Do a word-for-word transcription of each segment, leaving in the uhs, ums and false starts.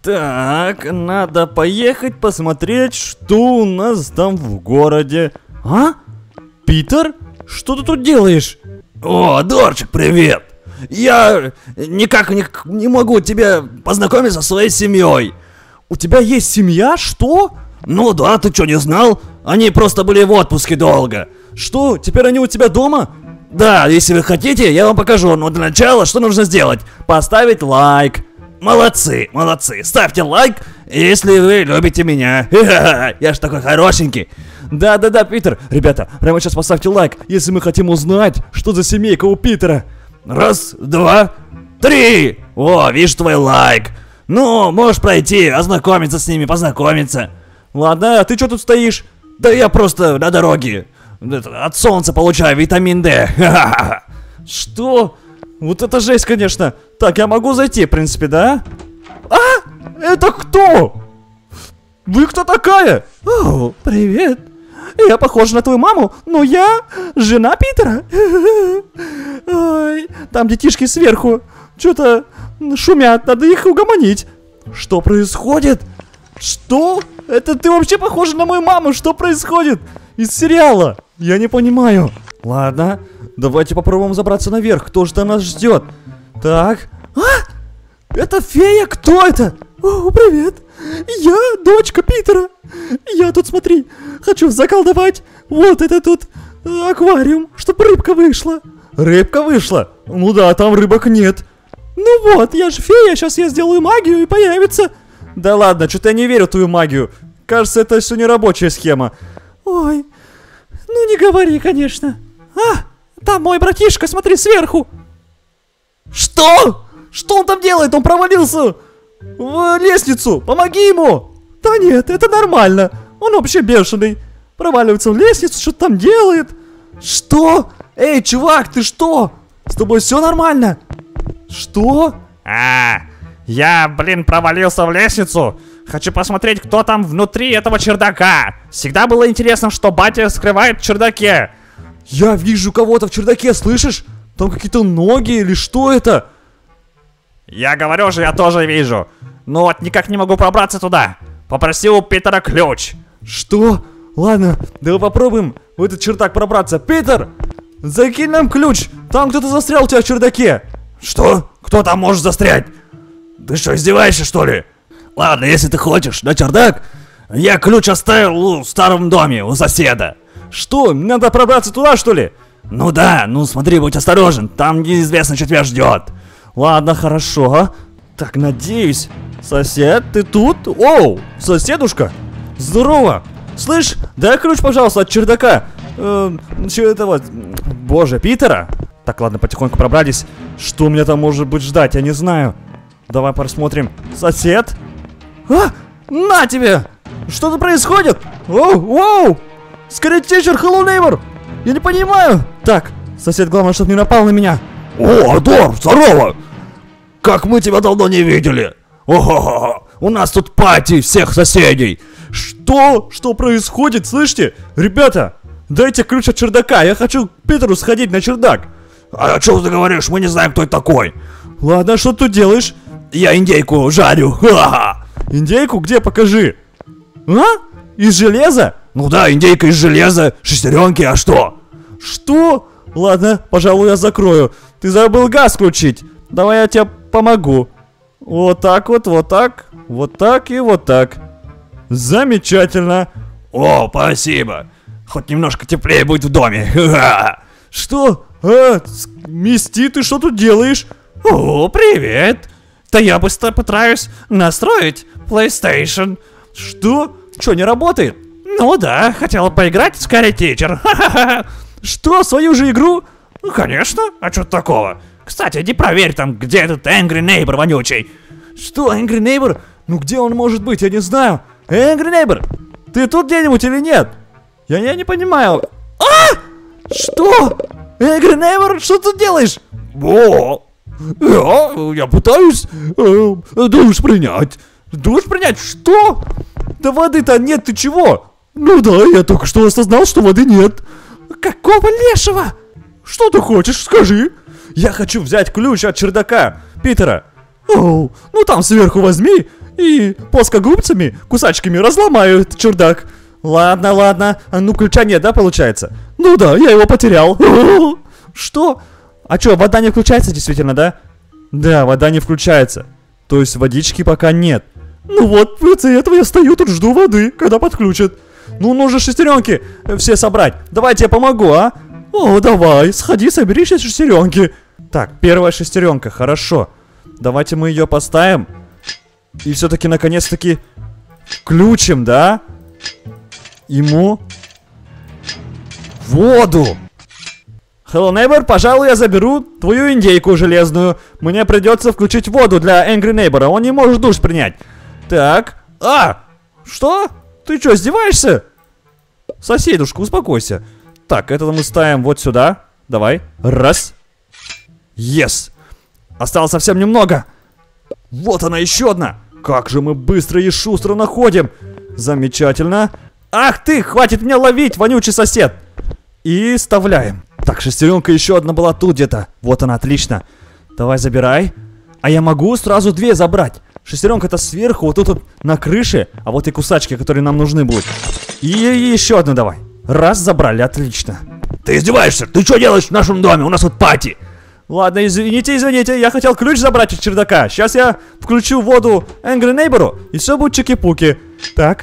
Так, надо поехать посмотреть, что у нас там в городе. А? Питер? Что ты тут делаешь? О, Дорчик, привет! Я никак не, не могу тебя познакомиться со своей семьей. У тебя есть семья? Что? Ну да, ты что, не знал? Они просто были в отпуске долго. Что, теперь они у тебя дома? Да, если вы хотите, я вам покажу. Но для начала что нужно сделать? Поставить лайк. Молодцы, молодцы. Ставьте лайк, если вы любите меня. Я ж такой хорошенький. Да-да-да, Питер. Ребята, прямо сейчас поставьте лайк, если мы хотим узнать, что за семейка у Питера. Раз, два, три. О, вижу твой лайк. Ну, можешь пройти, ознакомиться с ними, познакомиться. Ладно, а ты что тут стоишь? Да я просто на дороге. От солнца получаю витамин Д. Что? Вот это жесть, конечно. Так, я могу зайти, в принципе, да? А? Это кто? Вы кто такая? О, привет. Я похожа на твою маму, но я жена Питера. Ой, там детишки сверху что-то шумят, надо их угомонить. Что происходит? Что? Это ты вообще похожа на мою маму? Что происходит? Из сериала? Я не понимаю. Ладно, давайте попробуем забраться наверх. Кто же там нас ждет? Так. А? Это фея? Кто это? О, привет. Я дочка Питера. Я тут, смотри, хочу заколдовать вот это тут э, аквариум, чтобы рыбка вышла. Рыбка вышла? Ну да, там рыбок нет. Ну вот, я же фея, сейчас я сделаю магию и появится. Да ладно, что-то я не верю в твою магию. Кажется, это все не рабочая схема. Ой, ну не говори, конечно. А, там мой братишка, смотри, сверху. Что? Что он там делает? Он провалился в лестницу. Помоги ему. Да нет, это нормально. Он вообще бешеный. Проваливается в лестницу, что-то там делает. Что? Эй, чувак, ты что? С тобой все нормально? Что? А, я, блин, провалился в лестницу. Хочу посмотреть, кто там внутри этого чердака. Всегда было интересно, что батя скрывает в чердаке. Я вижу кого-то в чердаке, слышишь? Там какие-то ноги или что это? Я говорю же, я тоже вижу. Но вот никак не могу пробраться туда. Попросил у Питера ключ. Что? Ладно, давай попробуем в этот чердак пробраться. Питер, закинь нам ключ. Там кто-то застрял у тебя в чердаке. Что? Кто там может застрять? Ты что, издеваешься, что ли? Ладно, если ты хочешь на чердак, я ключ оставил в старом доме у соседа. Что? Надо пробраться туда, что ли? Ну да, ну смотри, будь осторожен, там неизвестно, что тебя ждет. Ладно, хорошо. Так, надеюсь. Сосед, ты тут? Оу, соседушка. Здорово. Слышь, дай ключ, пожалуйста, от чердака. Э, чего этого? Боже, Питера. Так, ладно, потихоньку пробрались. Что у меня там может быть ждать, я не знаю. Давай посмотрим. Сосед? А, на тебе! Что тут происходит? Оу, оу! Скорее, teacher, hello, neighbor! Я не понимаю. Так, сосед, главное, чтобы не напал на меня. О, Адор, здорово! Как мы тебя давно не видели. Ого, у нас тут пати всех соседей. Что? Что происходит? Слышите? Ребята, дайте ключ от чердака. Я хочу к Питеру сходить на чердак. А что ты говоришь? Мы не знаем, кто это такой. Ладно, что ты тут делаешь? Я индейку жарю. Ха-ха. Индейку? Где? Покажи. А? Из железа? Ну да, индейка из железа, шестеренки, а что? Что? Ладно, пожалуй, я закрою. Ты забыл газ включить. Давай я тебе помогу. Вот так вот, вот так, вот так и вот так. Замечательно. О, спасибо. Хоть немножко теплее будет в доме. Ха-ха. Что? А, Мисти, ты что тут делаешь? О, привет. Да я быстро пытаюсь настроить PlayStation. Что? Что, не работает? Ну да, хотела поиграть с Scary Teacher. Ха-ха-ха. Что, свою же игру? Ну, конечно, а что такого? Кстати, иди проверь там, где этот Angry Neighbor вонючий. Что, Angry Neighbor? Ну где он может быть, я не знаю. Angry Neighbor, ты тут где-нибудь или нет? Я, я не понимаю. А! Что? Angry Neighbor, что ты делаешь? О, я, я пытаюсь э, душ принять. Душ принять? Что? Да воды-то нет, ты чего? Ну да, я только что осознал, что воды нет. Какого лешего? Что ты хочешь, скажи. Я хочу взять ключ от чердака Питера. Оу, ну там сверху возьми и плоскогубцами, кусачками разломаю этот чердак. Ладно, ладно. А ну, ключа нет, да, получается? Ну да, я его потерял. Что? А что, вода не включается действительно, да? Да, вода не включается. То есть водички пока нет. Ну вот, из-за этого я стою тут, жду воды, когда подключат. Ну, нужно шестеренки все собрать. Давайте я помогу, а? О, давай, сходи, собери шестеренки. Так, первая шестеренка, хорошо. Давайте мы ее поставим. И все-таки, наконец-таки, включим, да? Ему воду. Hello, neighbor, пожалуй, я заберу твою индейку железную. Мне придется включить воду для Angry Neighbor. Он не может душ принять. Так. А! Что? Ты что, издеваешься? Соседушка, успокойся. Так, это мы ставим вот сюда. Давай. Раз. Yes. Осталось совсем немного. Вот она, еще одна. Как же мы быстро и шустро находим. Замечательно. Ах ты, хватит меня ловить, вонючий сосед. И вставляем. Так, шестеренка еще одна была тут где-то. Вот она, отлично. Давай, забирай. А я могу сразу две забрать. Шестеренка-то сверху, вот тут вот на крыше. А вот и кусачки, которые нам нужны будут. И, и еще одну давай. Раз, забрали, отлично. Ты издеваешься? Ты что делаешь в нашем доме? У нас тут пати. Ладно, извините, извините, я хотел ключ забрать от чердака. Сейчас я включу воду Angry Neighbor, и все будет чики-пуки. Так.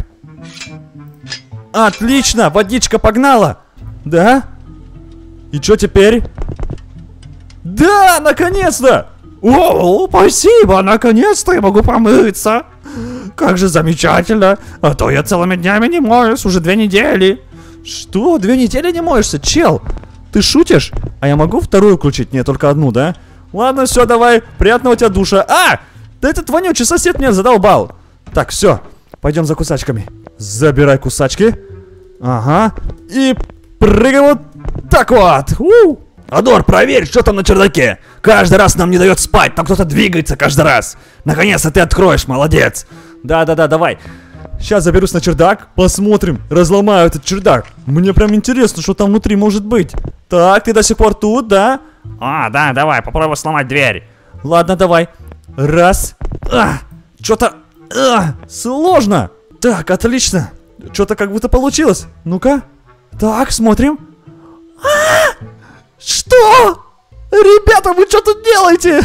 Отлично, водичка погнала. Да? И что теперь? Да, наконец-то! О, спасибо, наконец-то я могу помыться. Как же замечательно. А то я целыми днями не моюсь, уже две недели. Что? Две недели не моешься, чел? Ты шутишь? А я могу вторую включить? Нет, только одну, да? Ладно, все, давай. Приятного тебе душа. А! Да этот вонючий сосед меня задолбал. Так, все. Пойдем за кусачками. Забирай кусачки. Ага. И прыгай вот так вот. У! Адор, проверь, что там на чердаке. Каждый раз нам не дает спать, там кто-то двигается каждый раз. Наконец-то ты откроешь, молодец. Да-да-да, давай. Сейчас заберусь на чердак, посмотрим, разломаю этот чердак. Мне прям интересно, что там внутри может быть. Так, ты до сих пор тут, да? А, да, давай, попробуй сломать дверь. Ладно, давай. Раз. А, что-то а, сложно. Так, отлично. Что-то как будто получилось. Ну-ка. Так, смотрим. А, что? Ребята, вы что тут делаете?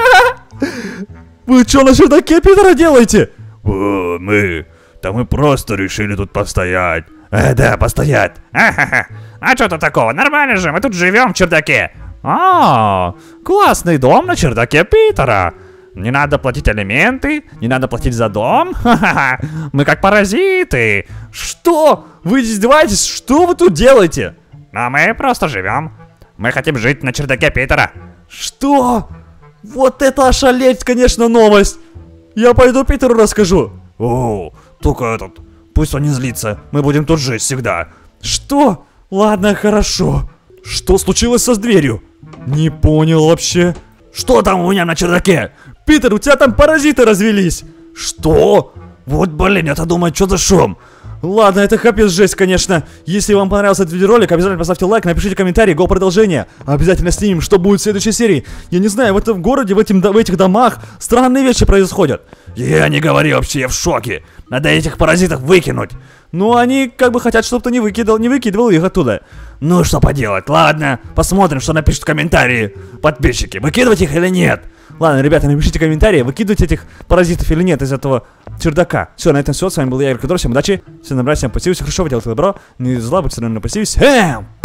Вы что на чердаке Питера делаете? О, мы... Да мы просто решили тут постоять. Э, да, постоять. А-ха-ха. А что тут такого? Нормально же, мы тут живем в чердаке. А, классный дом на чердаке Питера. Не надо платить алименты, не надо платить за дом. Ха-ха-ха. Мы как паразиты. Что? Вы издеваетесь? Что вы тут делаете? А мы просто живем. Мы хотим жить на чердаке Питера. Что? Вот это ошалеть, конечно, новость. Я пойду Питеру расскажу. О, только этот, пусть он не злится, мы будем тут жить всегда. Что? Ладно, хорошо. Что случилось со дверью? Не понял вообще. Что там у меня на чердаке? Питер, у тебя там паразиты развелись. Что? Вот блин, я-то думаю, что за шум? Ладно, это капец жесть, конечно. Если вам понравился этот видеоролик, обязательно поставьте лайк, напишите комментарий, го продолжение. Обязательно снимем, что будет в следующей серии. Я не знаю, в этом городе, в, этим, в этих домах странные вещи происходят. Я не говори вообще, я в шоке. Надо этих паразитов выкинуть. Ну, они как бы хотят, чтобы ты не выкидывал, не выкидывал их оттуда. Ну, что поделать, ладно. Посмотрим, что напишут в комментарии подписчики. Выкидывать их или нет? Ладно, ребята, напишите комментарии, выкидывать этих паразитов или нет из этого чердака. Все, на этом все. С вами был я, Игорь Кудро. Всем удачи. Всем добра, всем спасибо, все хорошо, вы делаете добро. Не зла, будьте на позитиве. Всем